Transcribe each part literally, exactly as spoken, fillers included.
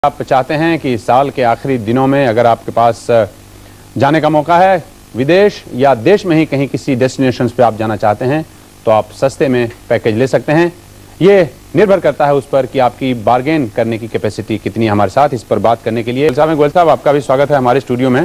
आप चाहते हैं कि साल के आखिरी दिनों में अगर आपके पास जाने का मौका है विदेश या देश में ही कहीं किसी डेस्टिनेशंस पे आप जाना चाहते हैं तो आप सस्ते में पैकेज ले सकते हैं। ये निर्भर करता है उस पर कि आपकी बार्गेन करने की कैपेसिटी कितनी है। हमारे साथ इस पर बात करने के लिए गोयल साहब आपका भी स्वागत है हमारे स्टूडियो में।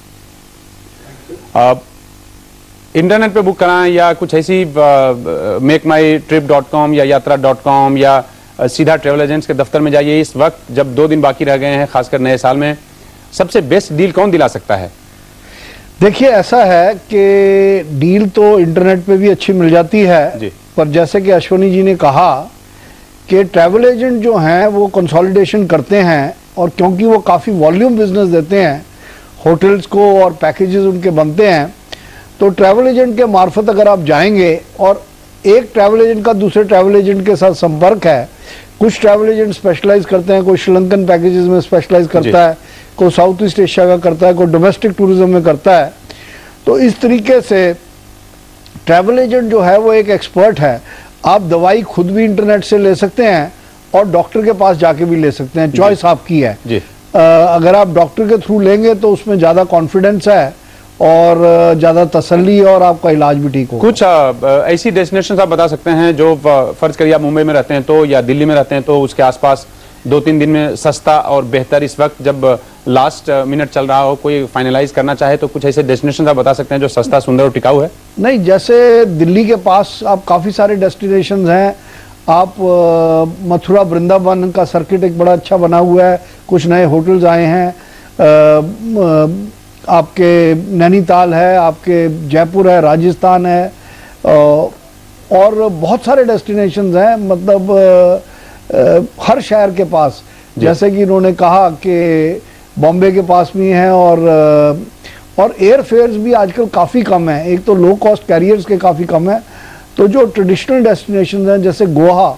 आप इंटरनेट पे बुक कराएं या कुछ ऐसी MakeMyTrip dot com या यात्रा डॉट कॉम या सीधा ट्रेवल एजेंट्स के दफ्तर में जाइए। इस वक्त जब दो दिन बाकी रह गए हैं खासकर नए साल में, सबसे बेस्ट डील कौन दिला सकता है? देखिए ऐसा है कि डील तो इंटरनेट पे भी अच्छी मिल जाती है जी। पर जैसे कि अश्वनी जी ने कहा कि ट्रैवल एजेंट जो हैं वो कंसोलिडेशन करते हैं और क्योंकि वो काफ़ी वॉल्यूम बिजनेस देते हैं होटल्स को और पैकेजेस उनके बनते हैं, तो ट्रैवल एजेंट के मार्फत अगर आप जाएंगे और एक ट्रैवल एजेंट का दूसरे ट्रैवल एजेंट के साथ संपर्क है, कुछ ट्रैवल एजेंट स्पेशलाइज करते हैं, कोई श्रीलंकन पैकेजेस में स्पेशलाइज करता है, कोई साउथ ईस्ट एशिया का करता है, कोई डोमेस्टिक टूरिज्म में करता है। तो इस तरीके से ट्रैवल एजेंट जो है वो एक एक्सपर्ट है। आप दवाई खुद भी इंटरनेट से ले सकते हैं और डॉक्टर के पास जाके भी ले सकते हैं, चॉइस आपकी है जी। आ, अगर आप डॉक्टर के थ्रू लेंगे तो उसमें ज़्यादा कॉन्फिडेंस है और ज़्यादा तसल्ली और आपका इलाज भी ठीक हो। कुछ ऐसी डेस्टिनेशन आप बता सकते हैं जो फर्ज करिए आप मुंबई में रहते हैं तो या दिल्ली में रहते हैं तो उसके आसपास दो तीन दिन में सस्ता और बेहतर, इस वक्त जब लास्ट मिनट चल रहा हो, कोई फाइनलाइज करना चाहे तो कुछ ऐसे डेस्टिनेशन आप बता सकते हैं जो सस्ता, सुंदर और टिकाऊ है? नहीं, जैसे दिल्ली के पास आप काफ़ी सारे डेस्टिनेशन हैं। आप मथुरा वृंदावन का सर्किट एक बड़ा अच्छा बना हुआ है, कुछ नए होटल्स आए हैं। आ, आपके नैनीताल है, आपके जयपुर है, राजस्थान है और बहुत सारे डेस्टिनेशंस हैं। मतलब आ, आ, हर शहर के पास, जैसे कि इन्होंने कहा कि बॉम्बे के पास भी हैं और और एयर फेयर्स भी आजकल काफ़ी कम है। एक तो लो कॉस्ट कैरियर्स के काफ़ी कम है, तो जो ट्रेडिशनल डेस्टिनेशंस हैं जैसे गोवा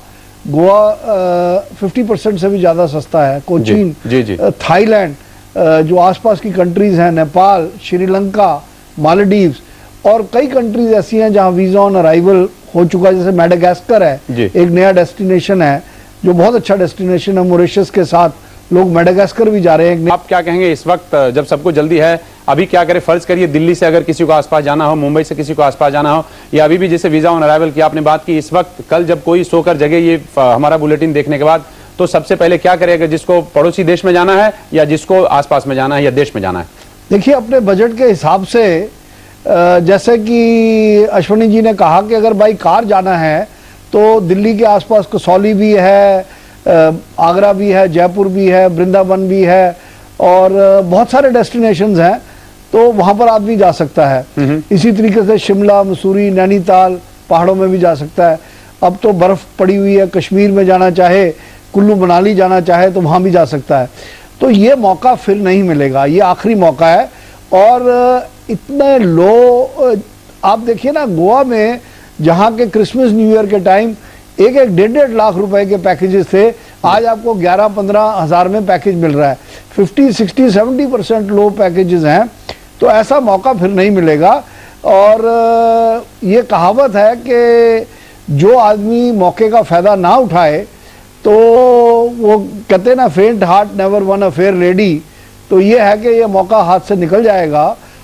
गोवा फिफ्टी परसेंट से भी ज़्यादा सस्ता है। कोचीन, थाईलैंड, जो आसपास की कंट्रीज़ हैं, नेपाल, श्रीलंका, मालदीव्स और कई कंट्रीज ऐसी हैं जहां वीज़ा ऑन अराइवल हो चुका है। जैसे मेडागास्कर है, एक नया डेस्टिनेशन है जो बहुत अच्छा डेस्टिनेशन है। मॉरिशस के साथ लोग मेडागास्कर भी जा रहे हैं। आप क्या कहेंगे इस वक्त जब सबको जल्दी है, अभी क्या करें? फर्ज करिए दिल्ली से अगर किसी को आसपास जाना हो, मुंबई से किसी को आसपास जाना हो, या अभी भी जैसे वीज़ा ऑन अराइवल की आपने बात की, इस वक्त कल जब कोई सोकर जगह ये हमारा बुलेटिन देखने के बाद, तो सबसे पहले क्या करेगा? जिसको पड़ोसी देश में जाना है या जिसको आसपास में जाना है या देश में जाना है? देखिए अपने बजट के हिसाब से, जैसे कि अश्वनी जी ने कहा कि अगर बाई कार जाना है तो दिल्ली के आसपास कसौली भी है, आगरा भी है, जयपुर भी है, वृंदावन भी है और बहुत सारे डेस्टिनेशंस हैं, तो वहाँ पर आदमी जा सकता है। इसी तरीके से शिमला, मसूरी, नैनीताल पहाड़ों में भी जा सकता है। अब तो बर्फ़ पड़ी हुई है, कश्मीर में जाना चाहे, कुल्लू मनाली जाना चाहे तो वहाँ भी जा सकता है। तो ये मौका फिर नहीं मिलेगा, ये आखिरी मौका है। और इतने लो, आप देखिए ना, गोवा में जहाँ के क्रिसमस न्यू ईयर के टाइम एक एक डेढ़ डेढ़ लाख रुपए के पैकेजेस थे, आज आपको ग्यारह पंद्रह हज़ार में पैकेज मिल रहा है। Fifty sixty seventy percent low packages हैं, तो ऐसा मौका फिर नहीं मिलेगा। और ये कहावत है कि जो आदमी मौके का फ़ायदा ना उठाए तो वो कहते हैं ना, faint heart never won a fair lady. तो ये है कि ये मौका हाथ से निकल जाएगा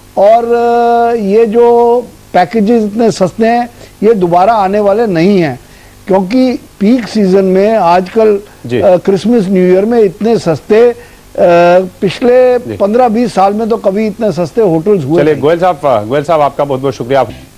और ये जो पैकेजेस इतने सस्ते हैं ये दोबारा आने वाले नहीं हैं, क्योंकि पीक सीजन में आजकल क्रिसमस न्यू ईयर में इतने सस्ते आ, पिछले पंद्रह बीस साल में तो कभी इतने सस्ते होटल्स हुए। चलिए गोयल साहब, गोयल साहब आपका बहुत बहुत शुक्रिया।